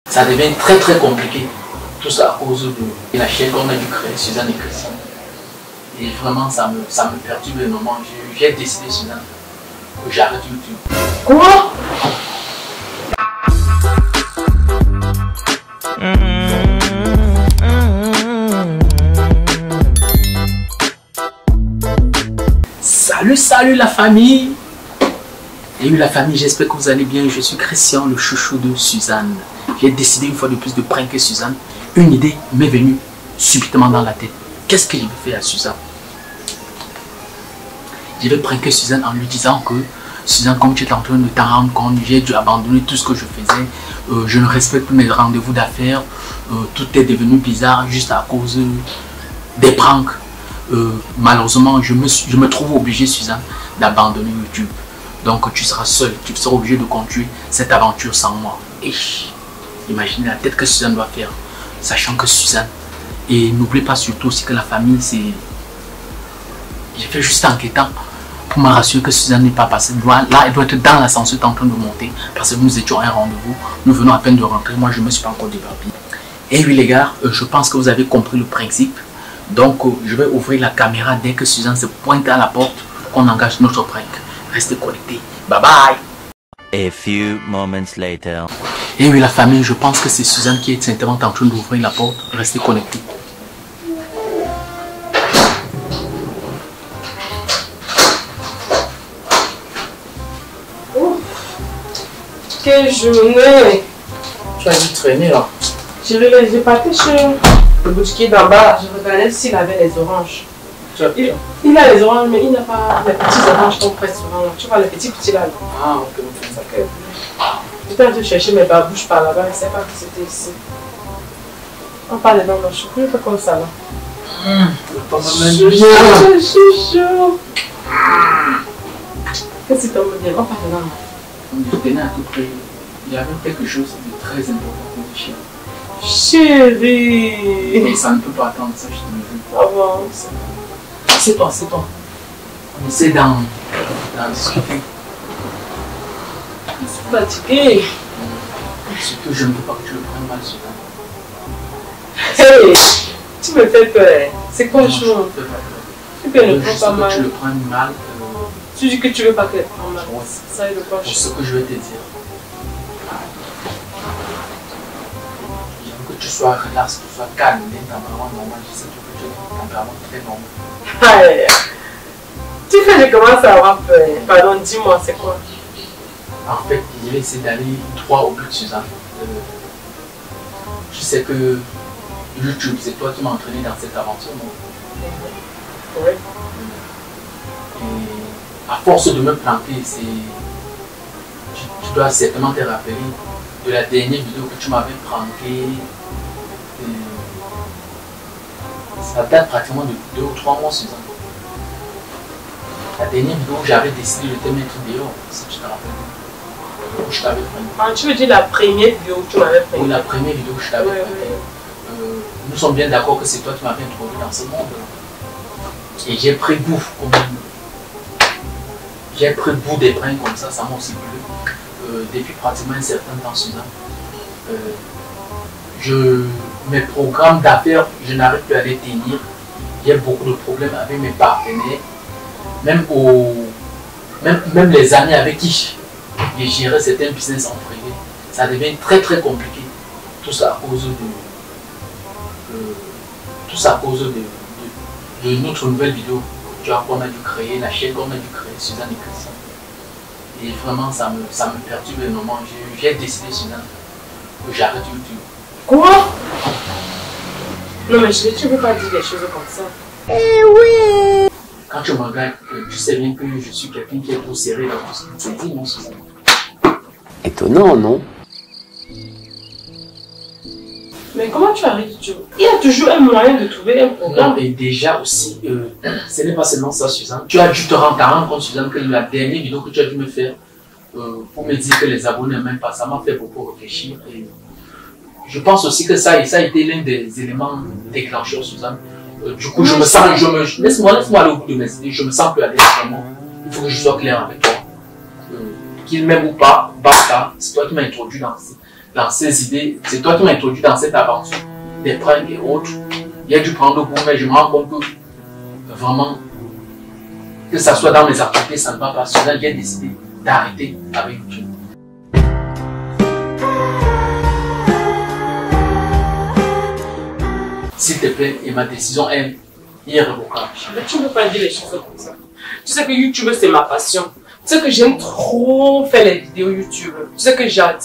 Ça devient très très compliqué. Tout ça à cause de la chaîne qu'on a dû créer, Suzanne et Christian. Et vraiment, ça me perturbe énormément. J'ai décidé, Suzanne, que j'arrête YouTube. Quoi? Salut la famille! Et oui la famille, j'espère que vous allez bien. Je suis Christian, le chouchou de Suzanne. J'ai décidé une fois de plus de pranker Suzanne. Une idée m'est venue subitement dans la tête. Qu'est-ce que je vais faire à Suzanne? Je vais pranker Suzanne en lui disant que Suzanne, comme tu es en train de t'en rendre compte, j'ai dû abandonner tout ce que je faisais. Je ne respecte plus mes rendez-vous d'affaires. Tout est devenu bizarre juste à cause des pranks. Malheureusement, je me trouve obligé, Suzanne, d'abandonner YouTube. Donc tu seras seul, tu seras obligé de continuer cette aventure sans moi. Et imaginez la tête que Suzanne doit faire, sachant que Suzanne, et n'oubliez pas surtout aussi que la famille, c'est... J'ai fait juste enquêtant pour me rassurer que Suzanne n'est pas passée. Là, elle doit être dans l'ascenseur en train de monter, parce que nous étions à un rendez-vous, nous venons à peine de rentrer, moi je ne me suis pas encore débarqué. Et oui les gars, je pense que vous avez compris le principe. Donc je vais ouvrir la caméra dès que Suzanne se pointe à la porte pour qu'on engage notre prank. Restez connectés. Bye bye. A few moments later. Et oui la famille, je pense que c'est Suzanne qui est simplement en train d'ouvrir la porte. Restez connectés. Quelle journée! Tu as dû traîner là. J'ai parti chez le boutiquier d'en bas. Je regardais s'il avait les oranges. Il a les oranges, mais il n'a pas les petits oranges qu'on presse souvent. Tu vois les petits là. Ah ok. J'étais en train de chercher mes babouches par là-bas. Je ne savais pas que c'était ici. On parle dans mon chou. Il fait comme ça là. Chouchou. Qu'est-ce que tu me dis? On parle dans mon Je tenais à tout près. Il y avait quelque chose de très important pour le chien. Chérie! Mais ça ne peut pas attendre, ça je te le dis. Ah bon? C'est toi. On essaie d'en discuter. Je suis fatiguée. Surtout, je ne veux pas que tu le prennes mal, Suzanne. Hey! Tu me fais peur. C'est quoi Non, le je chou? ne te fais pas peur. Tu peux le Je prendre pas sais que tu le mal. prends mal. Tu dis que tu veux pas qu'elle prenne mal. Ouais. Ça, il le Pour poche. ce que je vais te dire. Je veux que tu sois relax, que tu sois calme, un tempérament normal. Je sais que tu as un tempérament très normal. Aïe. Tu fais, je commence à avoir peur. Pardon, dis-moi, c'est quoi? En fait, je vais essayer d'aller droit au but, Suzanne. Je sais que YouTube, c'est toi qui m'as entraîné dans cette aventure, non? Oui. Et à force de me planter, tu dois certainement te rappeler de la dernière vidéo que tu m'avais pranké. Ça date pratiquement de 2 ou 3 mois, Suzanne. La dernière vidéo où j'avais décidé de te mettre dehors, si tu te rappelles. Où je t'avais pranké. Ah, tu veux dire la première vidéo que tu m'avais pris? Oui, la première vidéo que je t'avais pranké. Nous sommes bien d'accord que c'est toi qui m'avais introduit dans ce monde. Et j'ai pris goût comme j'ai pris goût des pranks comme ça m'a aussi plu. Depuis pratiquement un certain temps, Suzanne. Mes programmes d'affaires, je n'arrive plus à les tenir. J'ai beaucoup de problèmes avec mes partenaires. Même les amis avec qui j'ai géré certains business en privé, ça devient très très compliqué. Tout ça à cause de notre nouvelle vidéo qu'on a dû créer, la chaîne qu'on a dû créer, Suzanne et Christian. Et vraiment, ça me perturbe énormément. J'ai décidé, Suzanne, que j'arrête YouTube. Quoi? Non mais tu ne peux pas dire des choses comme ça. Eh oui! Quand tu me regardes, tu sais bien que je suis quelqu'un qui est trop serré dans tout ce que tu dis, mon Suzanne. Étonnant, non? Mais comment tu arrives? Il y a toujours un moyen de trouver un programme. Non, et déjà aussi, ce n'est pas seulement ça, Suzanne. Tu as dû te rendre compte, Suzanne, que la dernière vidéo que tu as dû me faire pour me dire que les abonnés n'aiment pas, ça m'a fait beaucoup réfléchir. Et je pense aussi que ça a été l'un des éléments déclencheurs, Suzanne. Du coup, je me sens, laisse-moi aller au bout de mes idées, je me sens plus à l'aise vraiment. Il faut que je sois clair avec toi. Qu'il m'aime ou pas, basta, c'est toi qui m'as introduit dans ces idées. C'est toi qui m'as introduit dans cette aventure, des pranks et autres. Il y a dû prendre goût, mais je me rends compte que vraiment, que ça soit dans mes activités, ça ne va pas. Suzanne, j'ai décidé d'arrêter avec YouTube. S'il te plaît, et ma décision est irrévocable. Mais tu ne peux pas dire les choses comme ça. Tu sais que YouTube, c'est ma passion. Tu sais que j'aime trop faire les vidéos YouTube. Tu sais que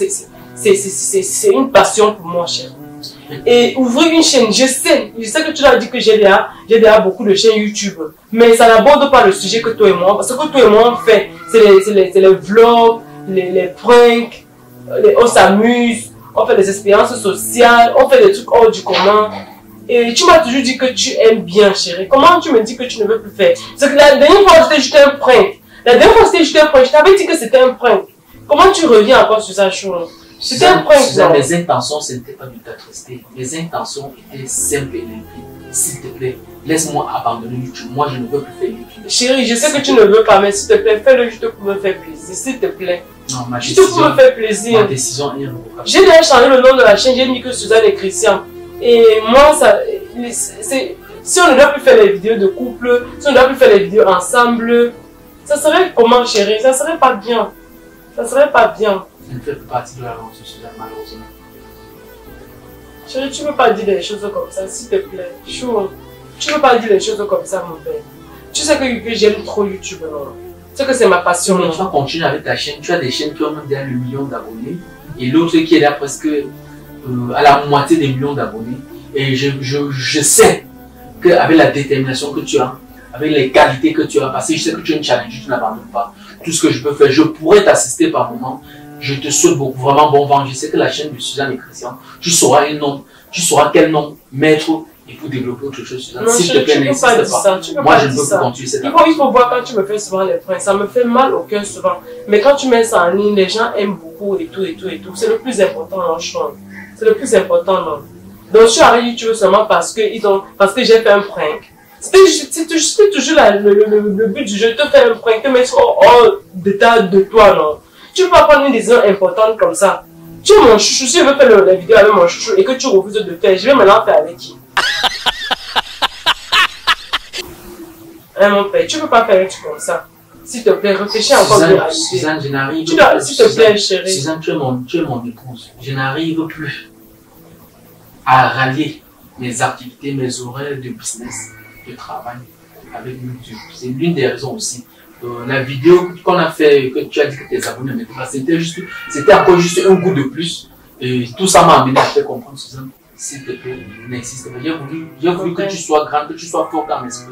c'est une passion pour moi, chérie. Et ouvrir une chaîne, je sais que tu l'as dit que j'ai déjà beaucoup de chaînes YouTube. Mais ça n'aborde pas le sujet que toi et moi. Parce que toi et moi, on fait, c'est les vlogs, les pranks, on s'amuse, on fait des expériences sociales, on fait des trucs hors du commun. Et tu m'as toujours dit que tu aimes bien, chérie. Comment tu me dis que tu ne veux plus faire? Parce que la dernière fois, c'était juste un prank. La dernière fois, c'était juste un prank. Je t'avais dit que c'était un prank. Comment tu reviens encore sur ça, chose? C'était un prank. Mes intentions, ce n'était pas de t'attrister. Mes intentions étaient simples et limpides. S'il te plaît, laisse-moi abandonner YouTube. Moi, je ne veux plus faire YouTube. Chérie, je sais que tu ne veux pas, mais s'il te plaît, fais-le juste pour me faire plaisir. S'il te plaît. Non, ma juste pour me faire plaisir. Ma décision est irrévocable. J'ai déjà changé le nom de la chaîne. J'ai mis que Suzanne et Christian. Et moi, si on ne doit plus faire les vidéos de couple, si on ne doit plus faire les vidéos ensemble, ça serait comment, chérie? Ça serait pas bien. Ça serait pas bien. Je ne fais plus partie de l'aventure, Suzanne, malheureusement. Chérie, tu ne peux pas dire des choses comme ça, s'il te plaît. Chou, tu ne peux pas dire des choses comme ça, mon père. Tu sais que j'aime trop YouTube, non? Tu sais que c'est ma passion. Mais tu vas continuer avec ta chaîne. Tu as des chaînes qui ont même déjà le million d'abonnés. Et l'autre qui est là presque à la moitié des millions d'abonnés. Et je sais qu'avec la détermination que tu as, avec les qualités que tu as, parce que je sais que tu es une challenge, tu n'abandonnes pas. Tout ce que je peux faire, je pourrais t'assister par moment. Je te souhaite beaucoup, vraiment bon vent. Je sais que la chaîne de Suzanne et Christian, tu sauras un nom, tu sauras quel nom mettre et pour développer autre chose, Suzanne. S'il te plaît, n'insiste pas. Moi, je ne peux plus continuer cette aventure. Il faut voir quand tu me fais souvent les pranks. Ça me fait mal au cœur souvent. Mais quand tu mets ça en ligne, les gens aiment beaucoup et tout et tout et tout. C'est le plus important, non, je pense. C'est le plus important, non. Donc, je suis arrivé YouTube seulement parce que j'ai fait un prank. C'était toujours le but du jeu, te faire un prank, te mettre hors d'état de toi, non. Tu ne peux pas prendre une décision importante comme ça. Tu es mon chouchou, si je veux faire la vidéo avec mon chouchou et que tu refuses de faire, je vais maintenant faire avec qui? Hein, mon père, tu ne peux pas faire un truc comme ça. S'il te plaît, réfléchis encore bien à l'idée. Suzanne, je n'arrive plus. S'il te plaît, chérie. Suzanne, tu es mon épouse. Je n'arrive plus à rallier mes activités, mes horaires de business, de travail avec YouTube. C'est l'une des raisons aussi. La vidéo qu'on a fait, que tu as dit que tes abonnés n'étaient pas, c'était encore juste un coup de plus. Et tout ça m'a amené à faire comprendre, Suzanne, s'il te plaît, n'insiste pas. J'ai voulu que tu sois grande, que tu sois forte dans l'esprit.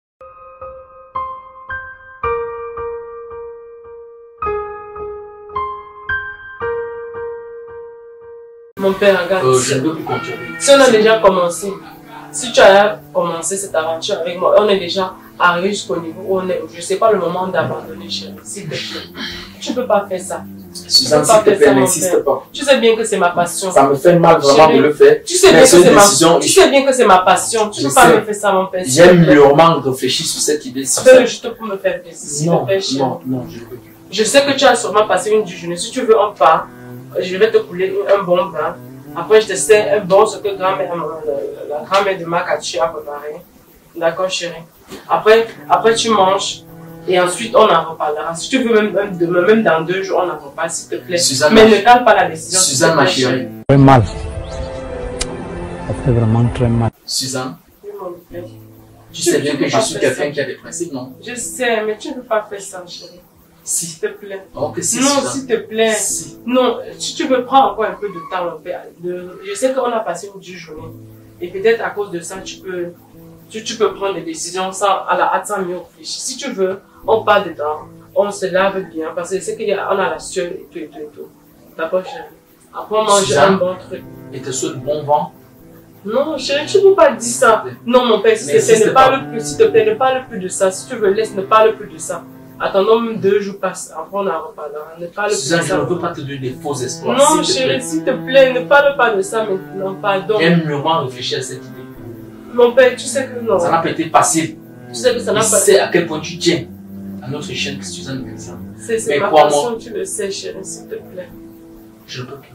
Mon père, regarde. Je ne veux plus continuer. Si on a déjà commencé, si tu as commencé cette aventure avec moi, on est déjà arrivé jusqu'au niveau où on est. Je ne sais pas le moment d'abandonner, chérie. S'il te plaît. Tu ne peux pas faire ça. Suzanne, s'il te plaît, n'insiste pas. Tu sais bien que c'est ma passion. Ça me fait mal vraiment de le faire. Tu sais bien que c'est ma passion. Tu ne peux pas me faire ça, mon père. J'ai mûrement réfléchi sur cette idée. Fais-le juste pour me faire plaisir. Non, non, je ne veux plus. Je sais que tu as sûrement passé une journée. Si tu veux, on part. Je vais te couler un bon bain. Après, je te sers un bon ce que la grand-mère de Makachi a préparé. D'accord, chérie? Après, tu manges. Et ensuite, on en reparlera. Si tu veux, même dans 2 jours, on en reparle, s'il te plaît. Suzanne, mais ne calme pas la décision. Suzanne, ma chérie. Très mal. Ça fait vraiment très mal. Suzanne, Oui, mon père. tu sais bien que je suis quelqu'un qui a des principes, non? Je sais, mais tu ne peux pas faire ça, chérie. Si. S'il te plaît. Ok, si, Non, Suzanne. s'il te plaît. Si. Non, si tu veux prendre encore un peu de temps, mon père. Je sais qu'on a passé une dure journée. Et peut-être à cause de ça, tu peux prendre des décisions sans mieux réfléchir. Si tu veux, on part dedans, on se lave bien, parce que c'est qu'on a la sueur et tout et tout et tout. D'accord, chérie? Après, on mange un bon truc. Et te souhaite bon vent. Non, chérie, tu ne peux pas dire ça. Non, mon père, s'il te plaît, ne parle plus. S'il te plaît, ne parle plus de ça. Si tu veux, ne parle plus de ça. Attendons même 2 jours passent. Après, on en reparlera. Ne parle plus de ça. Suzanne, je ne veux pas te donner des faux espoirs. Non, chérie, s'il te plaît, ne parle pas de ça maintenant. Pardon. J'ai mûrement réfléchi à cette idée. Mon père, tu sais que non. Ça n'a pas été facile. Tu sais que ça n'a Je pas sais à quel point tu tiens à notre chaîne Suzanne et Christian. C'est Mais ma crois-moi, passion, tu le sais, chérie, s'il te plaît. je ne peux plus.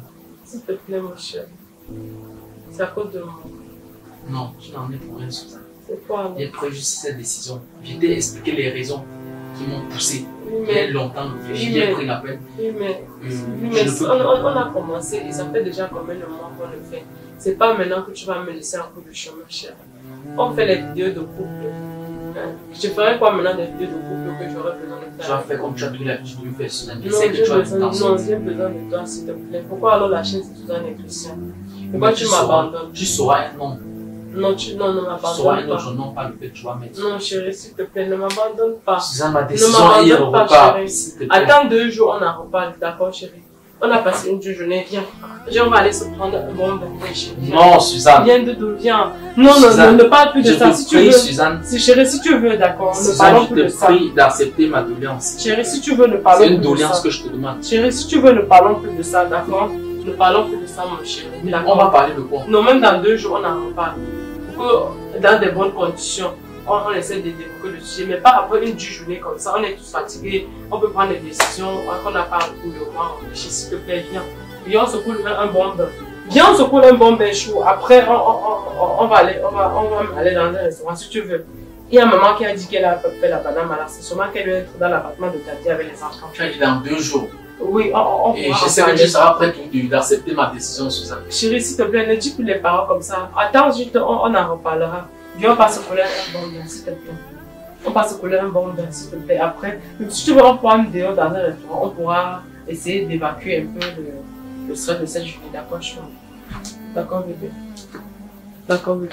S'il te plaît, mon cher. C'est à cause de moi. Non, tu n'en es pour rien, Suzanne. C'est quoi alors? J'ai pris juste cette décision. Je t'ai expliqué les raisons qui m'ont poussé. Oui, Il y a mais, longtemps, j'ai pris la peine. oui, mais, Je ne peux on a commencé et ça fait déjà combien de mois qu'on le fait. C'est pas maintenant que tu vas me laisser un coup de chemin, cher. On fait les vidéos de couple. Hein? Je ferai quoi maintenant des vidéos de couple que j'aurais besoin de Tu faire? vas faire comme tu as pris l'habitude de le faire, Suzanne. Je Non, sais que tu as du temps. j'ai besoin de toi, s'il te plaît. Pourquoi alors la chaîne c'est Suzanne et Christian? Pourquoi Mais tu m'abandonnes? Tu sauras un nom. Non, Tu sauras m'abandonne un pas. autre nom, pas le fait que tu vas mettre. Non, chérie, s'il te plaît, ne m'abandonne pas. Suzanne, ma Ne décision est m'abandonne pas, irrévocable. chérie. S'il te plaît. Attends 2 jours, on en reparle, d'accord, chérie? On a passé une journée, viens. Viens, on va aller se prendre un bon bain, chérie. Viens. Non, Suzanne. Viens de dos, viens. Non, Suzanne, ne parle plus de Je ça. te Si tu prie, veux, Suzanne. chérie, si tu veux, d'accord, ne Suzanne, parlons je plus de te ça. prie d'accepter ma doléance. Chérie, si tu veux, ne C'est parlons une plus de doléance ça. que je te demande. Chérie, si tu veux, ne parlons plus de ça, d'accord? Ne parlons plus de ça, mon chéri. On D'accord? va parler de quoi? Non, même dans 2 jours, on en reparle. Pour que, dans des bonnes conditions, on essaie de débloquer le sujet, mais pas après une dure journée comme ça. On est tous fatigués, on peut prendre des décisions, on n'a pas beaucoup de mois. S'il te plaît, viens. Viens, on se coule un bon bain. Viens, on se coule un bon bain chaud. Après, on va aller dans un restaurant si tu veux. Il y a maman qui a dit qu'elle a fait la banane malade. C'est sûrement qu'elle doit être dans l'appartement de Tati avec les enfants. Tu as dit dans 2 jours. Oui, on Et pourra je sais en que parler. tu seras prête d'accepter ma décision, Suzanne. Chérie, s'il te plaît, ne dis plus les paroles comme ça. Attends, juste, on en reparlera. Viens, on passe se coller un bon bain, s'il te plaît. On passe se coller un bon bain, s'il te plaît. Après, si tu veux, on pourra me dehors dans un restaurant. On pourra essayer d'évacuer un peu le stress de cette journée. D'accord, chérie? D'accord, bébé? D'accord, bébé?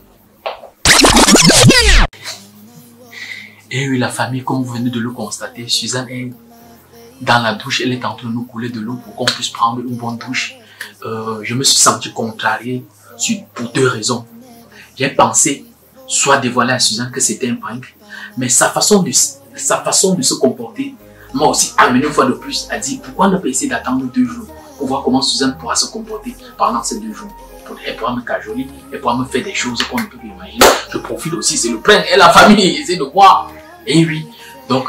Et oui, la famille, comme vous venez de le constater, Suzanne est dans la douche, elle est en train de nous couler de l'eau pour qu'on puisse prendre une bonne douche. Je me suis senti contrarié pour 2 raisons. J'ai pensé soit dévoiler à Suzanne que c'était un prank, mais sa façon de se comporter m'a aussi amené une fois de plus à dire pourquoi ne pas essayer d'attendre 2 jours pour voir comment Suzanne pourra se comporter pendant ces 2 jours. Elle pourra me cajoler, elle pourra me faire des choses qu'on ne peut pas imaginer. Je profite aussi, c'est le prank et la famille essaie de voir. Et oui, donc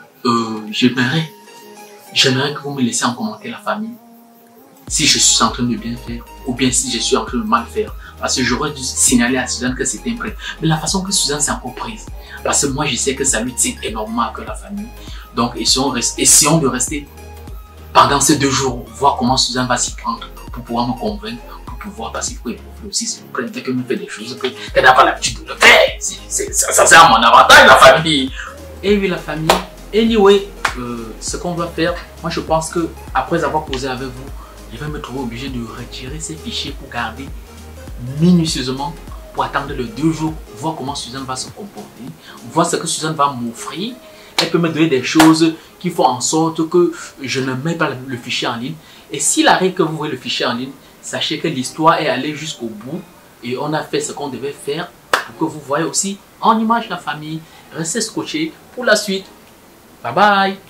j'aimerais que vous me laissiez en commentaire la famille si je suis en train de bien faire ou bien si je suis en train de mal faire. Parce que j'aurais dû signaler à Suzanne que c'était un prank. Mais la façon que Suzanne s'est encore prise, parce que moi je sais que ça lui tient énormément à cœur la famille. Donc essayons de rester pendant ces 2 jours, voir comment Suzanne va s'y prendre pour pouvoir me convaincre, pour pouvoir, parce qu'il faut éprouver aussi, s'il vous plaît, dès qu'elle me fait des choses qu'elle n'a pas l'habitude de le faire. Ça c'est à mon avantage, la famille. Et oui, la famille. Anyway, ce qu'on doit faire, moi je pense que après avoir posé avec vous, je vais me trouver obligé de retirer ces fichiers pour garder minutieusement, pour attendre les 2 jours, voir comment Suzanne va se comporter, voir ce que Suzanne va m'offrir. Elle peut me donner des choses qui font en sorte que je ne mets pas le fichier en ligne. Et s'il arrive que vous voyez le fichier en ligne, sachez que l'histoire est allée jusqu'au bout et on a fait ce qu'on devait faire pour que vous voyez aussi en image la famille. Restez scotchés pour la suite. Bye bye.